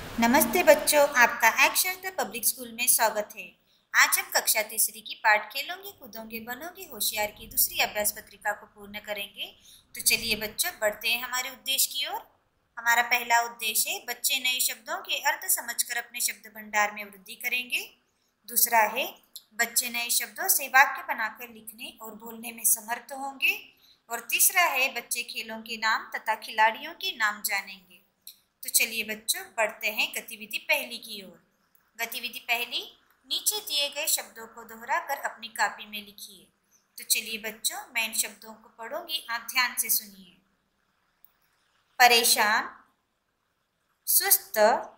नमस्ते बच्चों, आपका एक्शन द पब्लिक स्कूल में स्वागत है। आज हम कक्षा तीसरी की पाठ खेलोगे कूदोगे बनोगे होशियार की दूसरी अभ्यास पत्रिका को पूर्ण करेंगे। तो चलिए बच्चों, बढ़ते हैं हमारे उद्देश्य की ओर। हमारा पहला उद्देश्य है बच्चे नए शब्दों के अर्थ समझकर अपने शब्द भंडार में वृद्धि करेंगे। दूसरा है बच्चे नए शब्दों से वाक्य बनाकर लिखने और बोलने में समर्थ होंगे। और तीसरा है बच्चे खेलों के नाम तथा खिलाड़ियों के नाम जानेंगे। तो चलिए बच्चों, बढ़ते हैं गतिविधि पहली की ओर। गतिविधि पहली, नीचे दिए गए शब्दों को दोहराकर अपनी कॉपी में लिखिए। तो चलिए बच्चों, मैं इन शब्दों को पढ़ूंगी, आप ध्यान से सुनिए। परेशान, सुस्त,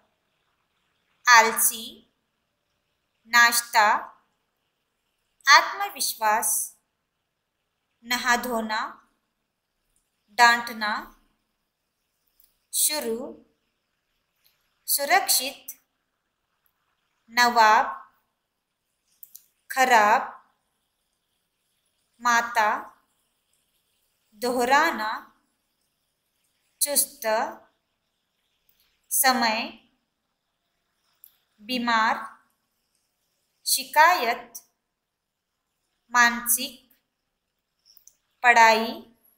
आलसी, नाश्ता, आत्मविश्वास, नहा धोना, डांटना, शुरू, सुरक्षित, नवाब, खराब, माता, दोहराना, चुस्त, समय, बीमार, शिकायत, मानसिक, पढ़ाई,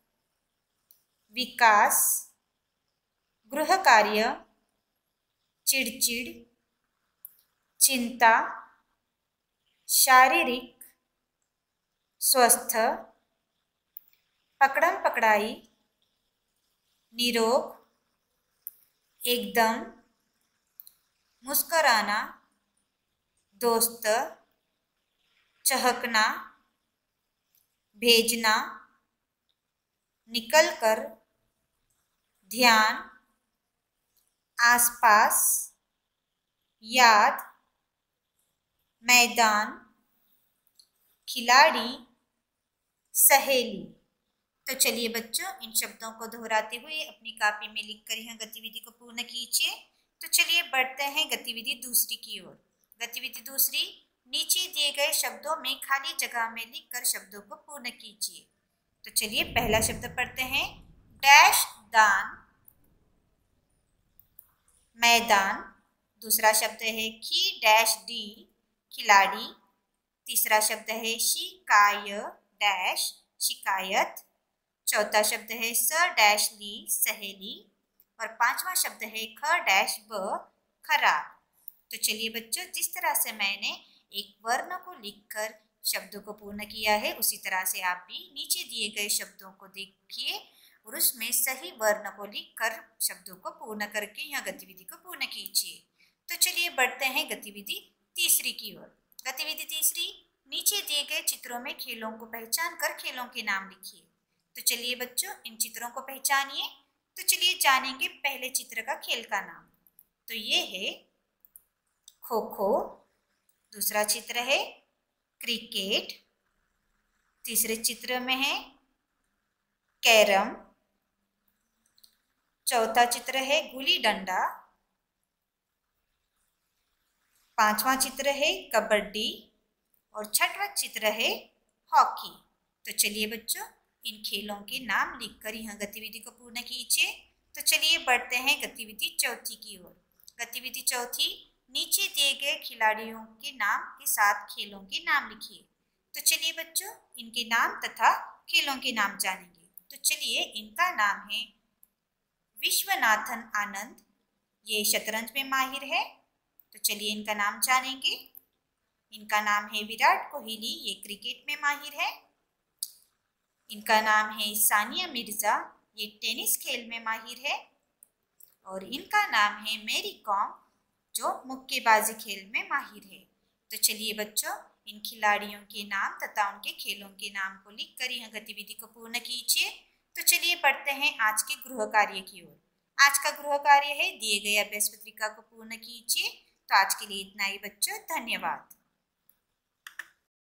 विकास, गृह कार्य, चिड़चिड़, चिंता, शारीरिक, स्वस्थ, पकड़म पकड़ाई, निरोग, एकदम, मुस्कुराना, दोस्त, चहकना, भेजना, निकलकर, ध्यान, आसपास, याद, मैदान, खिलाड़ी, सहेली। तो चलिए बच्चों, इन शब्दों को दोहराते हुए अपनी कॉपी में लिखकर यह गतिविधि को पूर्ण कीजिए। तो चलिए बढ़ते हैं गतिविधि दूसरी की ओर। गतिविधि दूसरी, नीचे दिए गए शब्दों में खाली जगह में लिखकर शब्दों को पूर्ण कीजिए। तो चलिए पहला शब्द पढ़ते हैं, डैश दान, मैदान। दूसरा शब्द है खी डैश डी, खिलाड़ी। तीसरा शब्द है शिकाय डैश, शिकायत। चौथा शब्द है स डैश ली, सहेली। और पांचवा शब्द है ख डैश ब, खराब। तो चलिए बच्चों, जिस तरह से मैंने एक वर्ण को लिखकर शब्दों को पूर्ण किया है, उसी तरह से आप भी नीचे दिए गए शब्दों को देखिए और उसमें सही वर्ण को लिखकर शब्दों को पूर्ण करके यह गतिविधि को पूर्ण कीजिए। तो चलिए बढ़ते हैं गतिविधि तीसरी की ओर। गतिविधि तीसरी, नीचे दिए गए चित्रों में खेलों को पहचान कर खेलों के नाम लिखिए। तो चलिए बच्चों, इन चित्रों को पहचानिए। तो चलिए जानेंगे पहले चित्र का खेल का नाम। तो ये है खो खो। दूसरा चित्र है क्रिकेट। तीसरे चित्र में है कैरम। चौथा चित्र है गुली डंडा। पांचवा चित्र है कबड्डी और छठवां चित्र है हॉकी। तो चलिए बच्चों, इन खेलों के नाम लिखकर यह गतिविधि को पूर्ण कीजिए। तो चलिए बढ़ते हैं गतिविधि चौथी की ओर। गतिविधि चौथी, नीचे दिए गए खिलाड़ियों के नाम के साथ खेलों के नाम लिखिए। तो चलिए बच्चों, इनके नाम तथा खेलों के नाम जानेंगे। तो चलिए, इनका नाम है विश्वनाथन आनंद, ये शतरंज में माहिर है। तो चलिए इनका नाम जानेंगे। इनका नाम है विराट कोहली, ये क्रिकेट में माहिर है। इनका नाम है सानिया मिर्जा, ये टेनिस खेल में माहिर है। और इनका नाम है मैरी कॉम, जो मुक्केबाजी खेल में माहिर है। तो चलिए बच्चों, इन खिलाड़ियों के नाम तथा उनके खेलों के नाम को लिखकर यह गतिविधि को पूर्ण कीजिए। तो चलिए पढ़ते हैं आज के गृह कार्य की ओर। आज का गृह कार्य है, दिए गए अभ्यास पत्रिका को पूर्ण कीजिए। तो आज के लिए इतना ही बच्चों, धन्यवाद।